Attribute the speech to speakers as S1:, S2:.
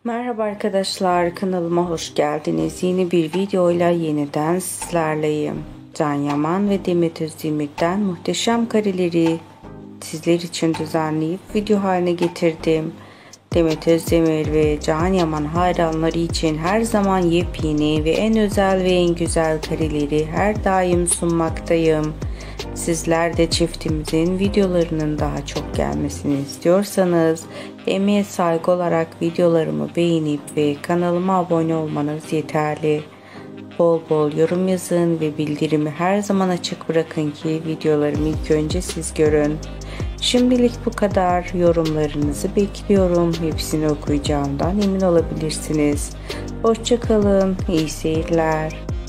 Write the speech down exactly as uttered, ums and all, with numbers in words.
S1: Merhaba arkadaşlar, kanalıma hoş geldiniz. Yeni bir videoyla yeniden sizlerleyim. Can Yaman ve Demet Özdemir'den muhteşem kareleri sizler için düzenleyip video haline getirdim. Demet Özdemir ve Can Yaman hayranları için her zaman yepyeni ve en özel ve en güzel kareleri her daim sunmaktayım. Sizler de çiftimizin videolarının daha çok gelmesini istiyorsanız emeğe saygı olarak videolarımı beğenip ve kanalıma abone olmanız yeterli. Bol bol yorum yazın ve bildirimi her zaman açık bırakın ki videolarımı ilk önce siz görün. Şimdilik bu kadar. Yorumlarınızı bekliyorum. Hepsini okuyacağımdan emin olabilirsiniz. Hoşça kalın. İyi seyirler.